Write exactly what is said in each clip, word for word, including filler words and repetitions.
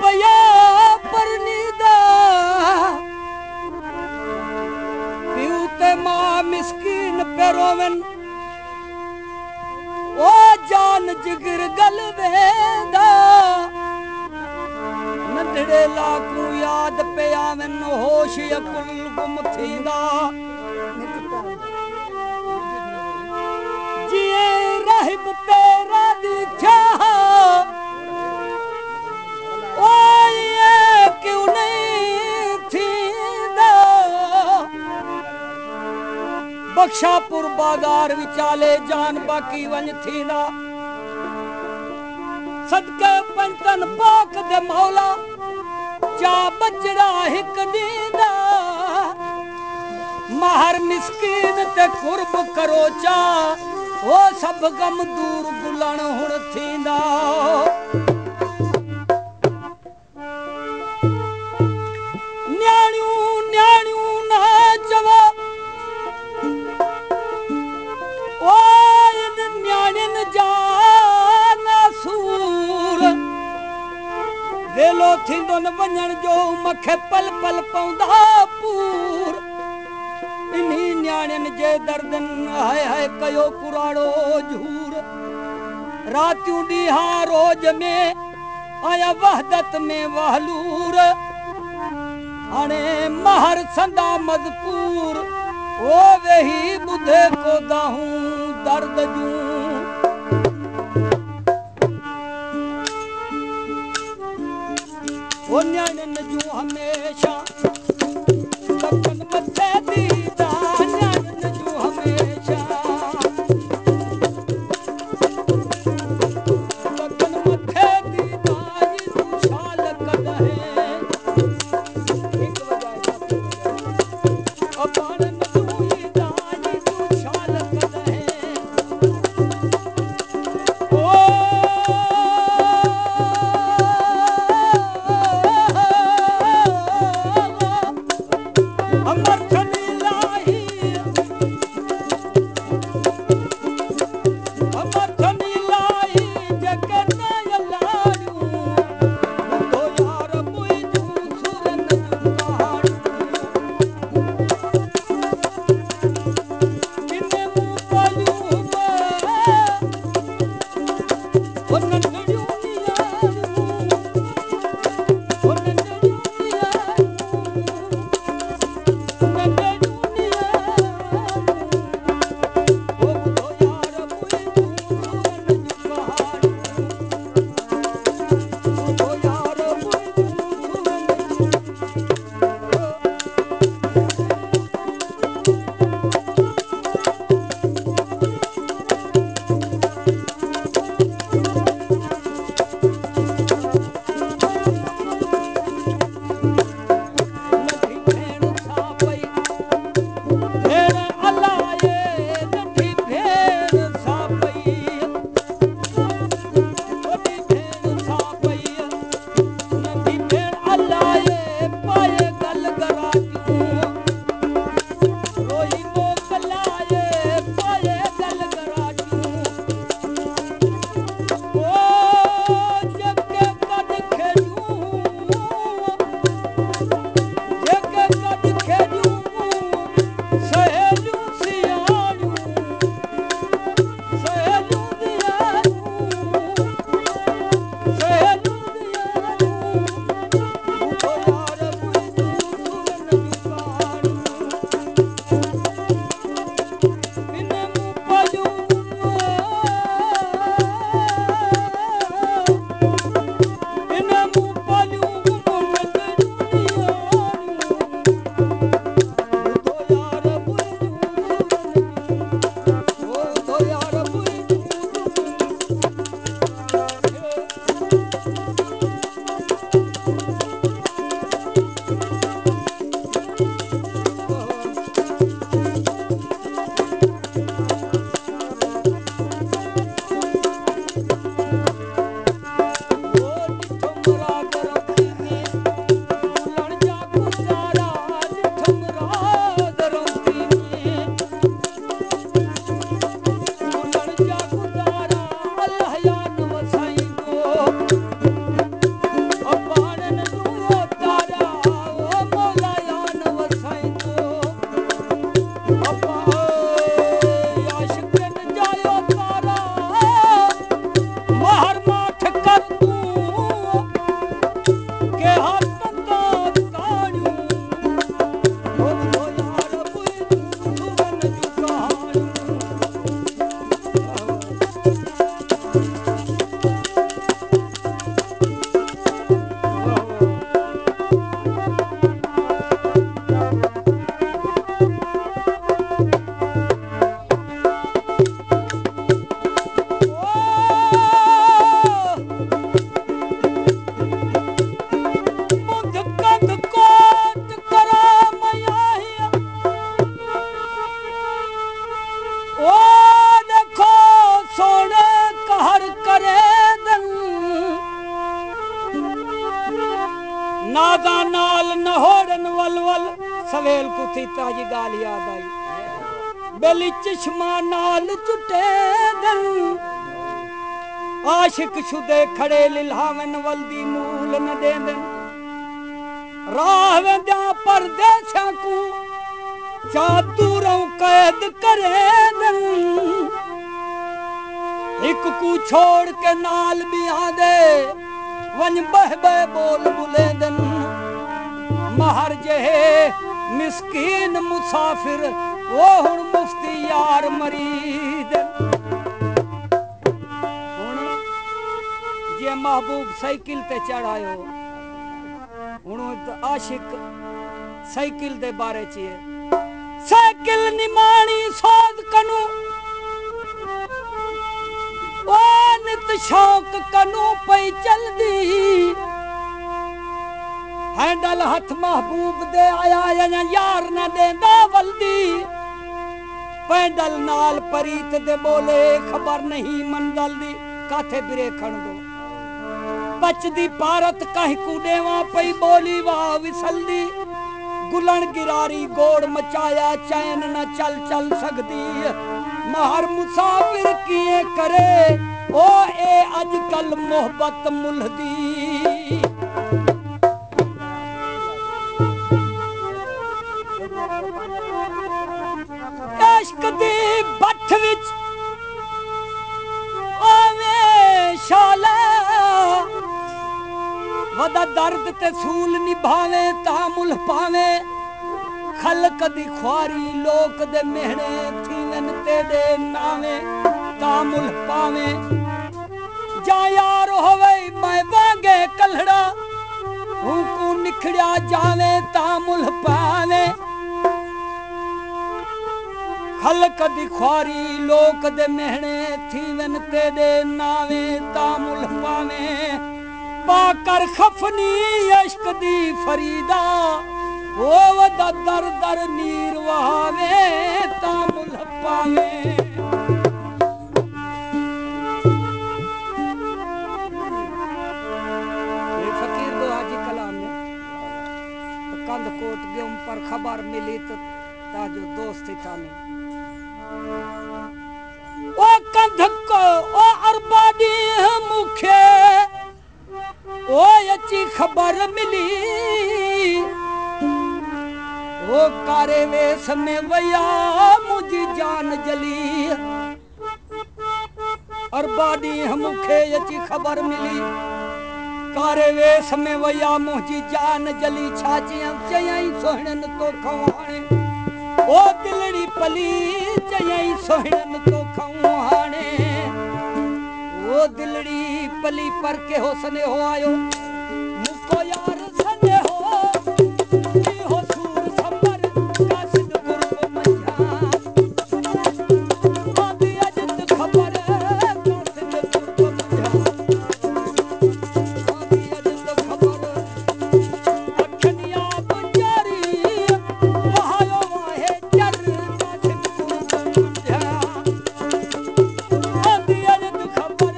बया परनीदा पियो ते मां मिस्कीन पे रोवन ओ जान जिगर गल वेंदा नंढड़े लाकू याद पे आवन होश अकुल गुम थींदा जिए रहब तेरा दिखा ओ ये क्यों नहीं थींदा बख्शापुर बाजार विचाले जान बाकी वन थींदा सदके पंचन पाक दे मौला चा बचड़ा हिक दींदा महर मिस्कीन ते कुर्ब करो चा ओ सब गम दूर गुलण हुण थींदा न्याणियूं न्याणियूं ना चवो ओ इन न्याणियुनि जा नासूर वेलो थींदो न वञण जो मखे पल पल पवंदा पूर इन्ही न्याणियुनि जे दर्दनि हाय हाय कयो कुराड़ो झूर रातियूं ॾींहां रोज में आया वहदत में वहलूर हाणे महर संदा मज़कूर ओ वेही ॿुधे को दाहूं दर्द जूं ओ न्याणियुनि जूं हमेशा लखन मथे दीदा न्याणियुनि जूं हमेशा लखन मथे दीदा जी तूं छाल कदहें हिकु वॼाए ओ पाणनि जूं ईदा जी तूं छाल कदहें ओ थी ताजी गाल याद आई बेली चश्मा नाल चुटे दिन आशिक शुदे खड़े लिल्हावन वल्दी मूल न देंदन राह वेंदा परदेसां को चादूरों कैद करे दन एक को छोड़ के नाल भी आदे वन बह बह बोल बुले दन महर जे मिस्कीन मुसाफिर वो हुण मुफ्ती यार मरीद हुण जे महबूब साइकिल ते चढ़ायो हुण आशिक साइकिल दे बारे च साइकिल निमाणी सोद कनु ओ नित शौक कनु पई चलदी हैंडल हथ महबूब दे आया या यार न देंदा वल्दी पैदल नाल परीत दे बोले खबर नहीं मंदल दी काथे बिरे खण दो बचदी पारत कहीं कूडेवा पई बोली वाह विसलदी गुलन गिरारी गोड़ मचाया चैन न चल चल सकदी महर मुसाफिर किए करे ओ ए अजकल मोहब्बत मुलदी इश्क दी बठ विच आवे शाला वदा दर्द ते सूल निभावे तामुल पावे खलक दी ख्वारी लोक दे मेहणे थीवन तेडे नावे तामुल पावे जा यार होवे मैं वांगे कलड़ा हूं को निखड़िया जावे तामुल पावे खलक दी ख्वारी लोक दे मेहणे थीवन तेडे नावे तामुल पावे पाकर खफनी इश्क दी फरीदा ओ वदा दर दर नीर वहावे तामुल पावे ये फकीर दो हाजी कलाम ने कंध कोट गयो पर खबर मिली तो ताजो दोस्त था नहीं ओ कंध को ओ अरबादी मुखे ओ अच्छी खबर मिली ओ कारे वेस में वया मुझी जान जली और बाडी मुखे अच्छी खबर मिली कारे वेस में वया मुझी जान जली छाचियां चयई सोहणन तो खवाणे ओ दिलड़ी पली चयई सोहणन तो खवाणे ओ दिलड़ी पली पर के हो सने हो आयो मुको यार सने हो की हो सूर संबर कासिद गुरु मंझा आदि अजत खबर कासिद गुरु मंझा आदि अजत खबर अखनिया बुजारी वहायो वाहे चर कासिद गुरु मंझा आदि अजत खबर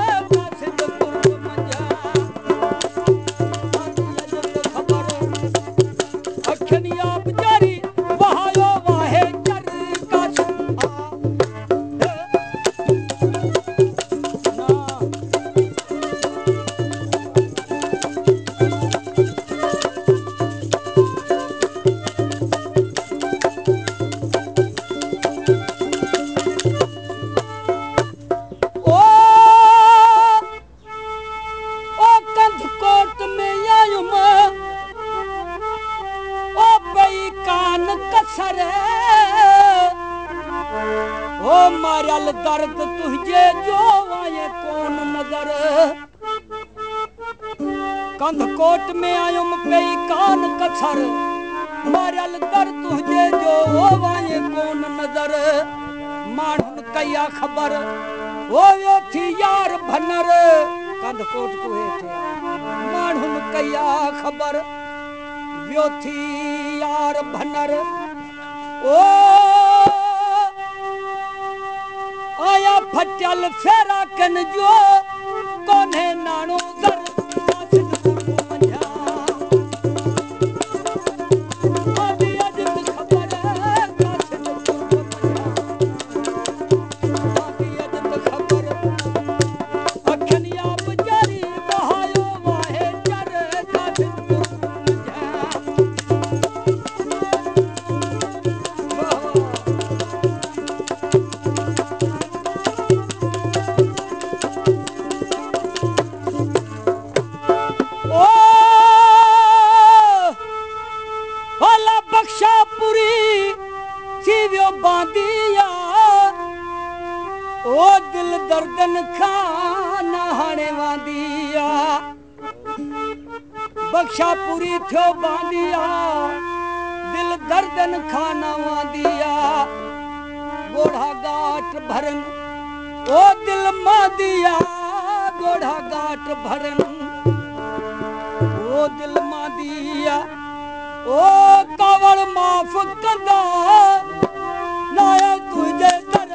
दर्द तुझे जो आए कौन नजर कंध कोट में आयुम पई कान कछर मारल दर्द तुझे जो आए कौन नजर मानन कया खबर ओ यो थी यार भनर कंध कोट को हेठे मानन कया खबर यो थी यार भनर ओ आया फटल फेरा कन जो कोने नानो दर कासिद गुरु मंझा आदि अजत खबर ओ दिल दर्दन खाना हाणे वांदिया बख्शा पूरी थियो बांदिया दिल दर्दन खाना वांदिया गोढ़ा गाट भरन ओ दिल मादिया गोढ़ा गाट भरन ओ दिल मादिया ओ कावड़ माफ कंदा नाया तुझे दर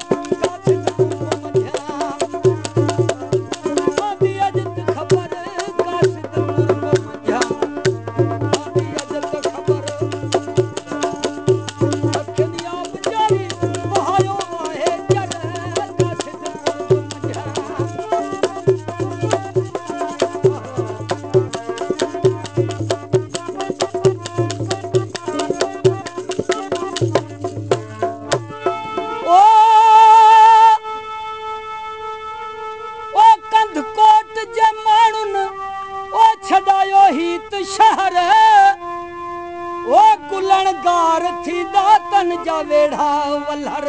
शहर ओ कुलणगार थी दातन जा वेढ़ा वलहर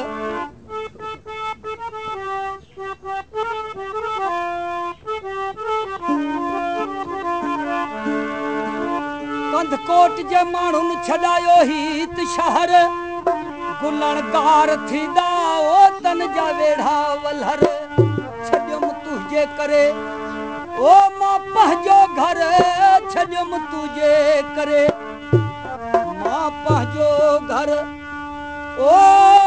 कंधकोट जे माण्हुन छॾायो हित शहर कुलणगार थी दा ओ तन जा वेढ़ा वलहर छॾियुम तुंहिंजे करे ओ मां पंहिंजो घर छॾियुम तुंहिंजे करे मां पंहिंजो घर ओ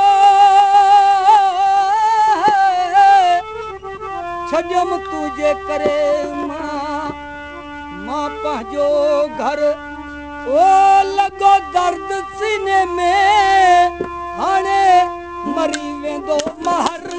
छॾियुम तुंहिंजे करे मां मां पंहिंजो घर ओ लॻो दर्द सीने में हाणे मरी वेंदो महर